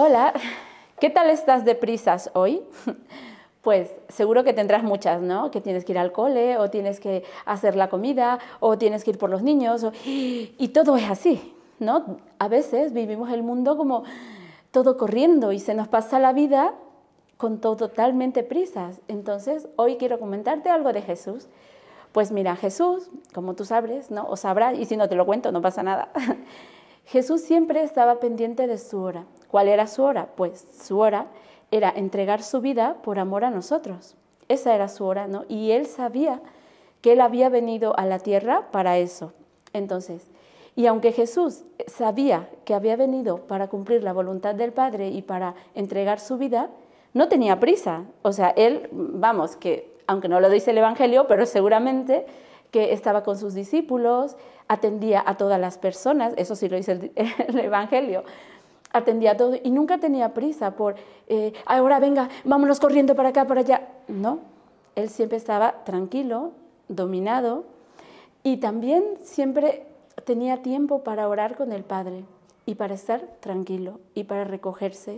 Hola, ¿qué tal estás de prisas hoy? Pues seguro que tendrás muchas, ¿no? Que tienes que ir al cole, o tienes que hacer la comida, o tienes que ir por los niños, y todo es así, ¿no? A veces vivimos el mundo como todo corriendo y se nos pasa la vida con totalmente prisas. Entonces, hoy quiero comentarte algo de Jesús. Pues mira, Jesús, como tú sabes, ¿no? O sabrás, y si no te lo cuento, no pasa nada. Jesús siempre estaba pendiente de su hora. ¿Cuál era su hora? Pues su hora era entregar su vida por amor a nosotros. Esa era su hora, ¿no? Y él sabía que él había venido a la tierra para eso. Entonces, y aunque Jesús sabía que había venido para cumplir la voluntad del Padre y para entregar su vida, no tenía prisa. O sea, él, vamos, que aunque no lo dice el Evangelio, pero seguramente que estaba con sus discípulos, atendía a todas las personas, eso sí lo dice el Evangelio, atendía a todo y nunca tenía prisa por, ahora venga, vámonos corriendo para acá, para allá. No, él siempre estaba tranquilo, dominado, y también siempre tenía tiempo para orar con el Padre y para estar tranquilo y para recogerse.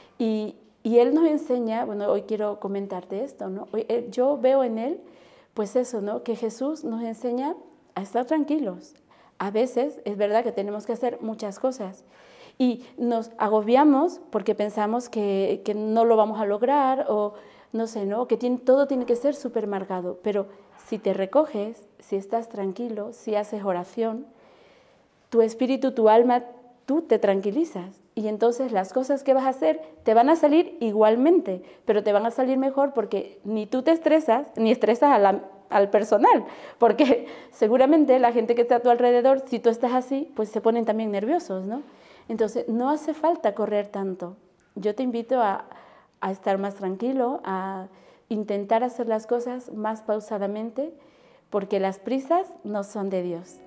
Y él nos enseña, bueno, hoy quiero comentarte esto, ¿no? Yo veo en él, pues eso, ¿no? Que Jesús nos enseña a estar tranquilos. A veces es verdad que tenemos que hacer muchas cosas y nos agobiamos porque pensamos que no lo vamos a lograr o no sé, ¿no? Que todo tiene que ser súper marcado. Pero si te recoges, si estás tranquilo, si haces oración, tu espíritu, tu alma, tú te tranquilizas. Y entonces las cosas que vas a hacer te van a salir igualmente, pero te van a salir mejor porque ni tú te estresas, ni estresas al personal, porque seguramente la gente que está a tu alrededor, si tú estás así, pues se ponen también nerviosos, ¿no? Entonces no hace falta correr tanto. Yo te invito a estar más tranquilo, a intentar hacer las cosas más pausadamente, porque las prisas no son de Dios.